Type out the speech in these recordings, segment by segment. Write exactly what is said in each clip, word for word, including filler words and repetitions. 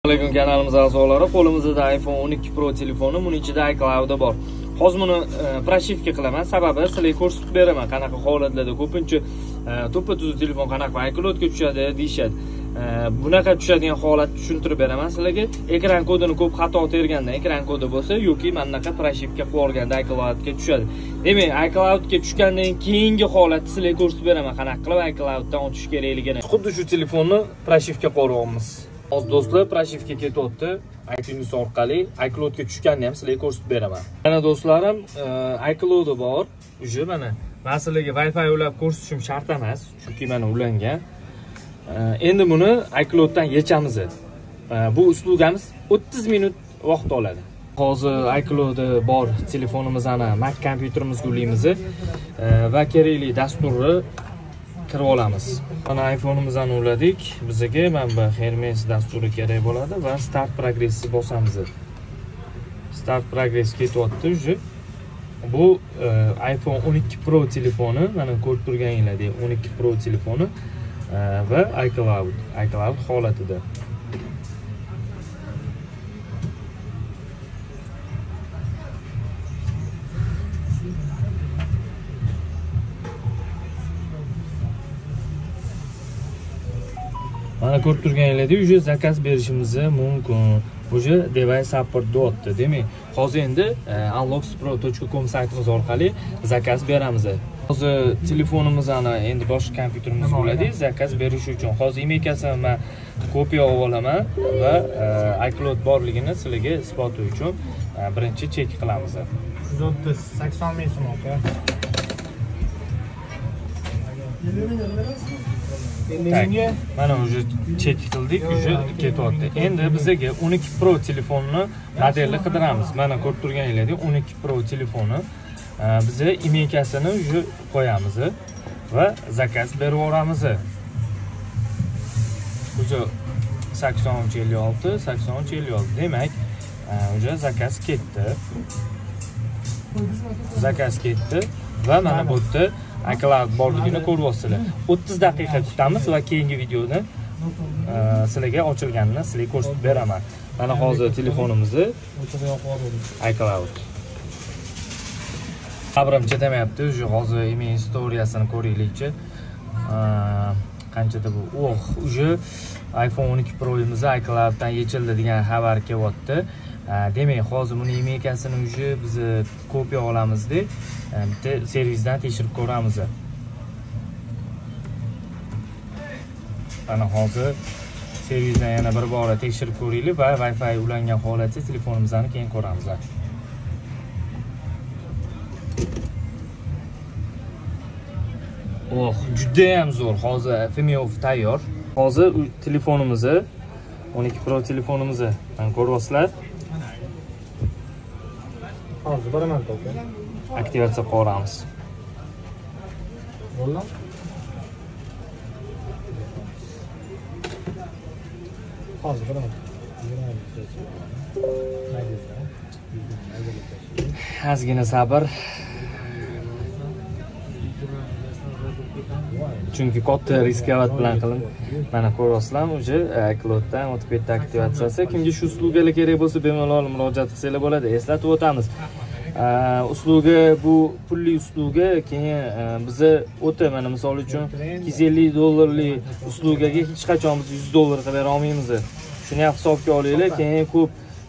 Assalomu kanalimiz a'zolari, qo'limizda iPhone o'n ikki Pro telefoni, buning ichida iCloud bor. Hozir buni proshifka qilaman, sababi sizlarga ko'rsatib beraman qanaqa holatlarda ko'pincha to'ppa-tuzuk telefon qanaqa iCloudga tushadi deyishadi. Bunaqa tushadigan holatni tushuntirib beraman sizlarga. Ekran kodini ko'p xato terganda ekran kodi bo'lsa yoki mana bunaqa proshifka qilib olganda iCloudga tushadi. Demak, iCloudga tushgandan keyingi holatni sizlarga ko'rsatib beraman, qanaqa qilib iClouddan o'tish kerakligini. Xuddi shu telefonni proshifka qo'ryapmiz. Hozir do'stlar, proshifka ketyapti. iTunes orqali iCloudga tushganini ham sizlarga ko'rsatib beraman. Mana do'stlarim, iCloud bor. Uje mana men sizlarga Wi-Fi ulab ko'rsatishim shart emas, chunki mana ulangan. Endi buni iClouddan yechamiz. Bu uslubimiz o'ttiz minut vaqt oladi. Hozir iCloud bor telefonimizni Mac kompyuterimizga ulaymiz va kerakli dasturni kirib olamiz. Mana iPhone'imizni uladik. Bizga mana bu Hermes dasturi kerak bo'ladi va Start Progress'ni bosamiz. Start Progress ketyapti uje. Bu iPhone o'n ikki Pro telefoni, mana ko'rib turganingizdek o'n ikki Pro telefoni va iCloud, iCloud holatida. Mana ko'rib turganingizdek, uje zakaz berishimiz mumkin. Uje device support deyapti. Demak, hozir endi unlockspro точка com saytimiz orqali zakaz beramiz. Hozir telefonimizni endi boshqa kompyuterimizga uladik, zakaz berish uchun. Hozir imekasini men kopiya olaman va iCloud borligini sizlarga isboti uchun birinchi chek qilamiz. yuz o'ttiz sakson ming so'm aka. Mana uje chek qildik, uje ketyapti. Endi bizga o'n ikki Pro telefonni modelni qidiramiz. Mana ko'rib turganingizdek o'n ikki Pro telefoni bize imekasini uje qo'yamiz va zakaz berib yuboramiz. Uje sakson uch ellik olti, sakson uch ellik olti. Demak, uje zakaz ketdi. Zakaz ketdi va mana bu yerda iCloud borligini ko'ryapsizlar. o'ttiz daqiqa kutamiz va keyingi videoda sizlarga ochilganini sizlarga ko'rsatib beraman. Mana hozir telefonimizni iCloud. Sabrim chetamayapti, shu hozir email istoriyasini ko'raylikchi. Qanchada bu? Oh, uje iPhone o'n ikki Pro'imiz iClouddan yechildi degan xabar kelyapti. Demak, hozir buni imekasini uje biz kopiya olamizda, bitta servisdan tekshirib ko'ramiz. Mana hozir servisdan yana bir bora tekshirib ko'raylik va Wi-Fi ulangan holatda telefonimizni keyin ko'ramiz. Oh, juda ham zo'r. Hozir Fimiov tayyor. Hozir telefonimizni o'n ikki Pro telefonimizni ko'ryapsizlar. Hozir boraman to'g'ri. Aktivatsiya qilamiz. Bo'ldi. Hozir boraman. Ozgina sabr. Chunki katta riskovat bilan qilin. Mana ko'ryapsizlar, uje iClouddan o'tib ketdi aktivatsiyasi. Kimga shu uslubga kerak bo'lsa, bemalol murojaat qilsanglar bo'ladi. Eslatib o'tamiz. Uslubga, bu pulli uslubga keyin biza o'ta, mana misol uchun ikki yuz ellik dollarlik uslubga hech qachon biz yuz dollar qilib bera olmaymiz. Shuni ham hisobga olinglar, keyin ko'p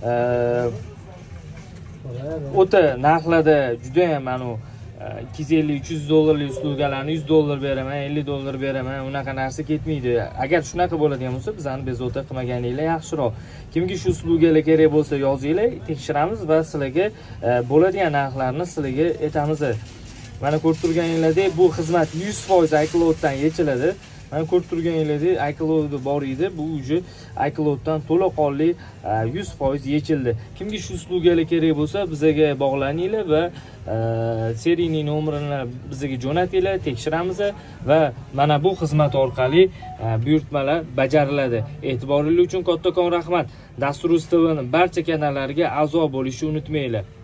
o'ta narxlarda juda ham mana ikki yuz ellik uch yuz dollarlik uslubgalarni yuz dollar beraman, ellik dollar beraman, unaqa narsa ketmaydi. Agar shunaqa bo'ladigan bo'lsa, bizani bezovta qilmaganinglar yaxshiroq. Kimga shu uslubga kerak bo'lsa yozinglar, tekshiramiz va sizlarga bo'ladigan narxlarni sizlarga aytamiz. Mana ko'rib turganingizdek, bu xizmat yuz foiz iClouddan yechiladi. Mana ko'rib turganingizdek, iCloud bor edi, bu uje iClouddan to'laqonli yuz foiz yechildi. Kimga shu uslubga kerak bo'lsa, bizga bog'laninglar va seriyaning nomerini bizga jo'natinglar, tekshiramiz va mana bu xizmat orqali buyurtmalar bajariladi. E'tiboringiz uchun kattakon rahmat. Dastur.uz T V'ning barcha kanallariga a'zo bo'lishni unutmanglar.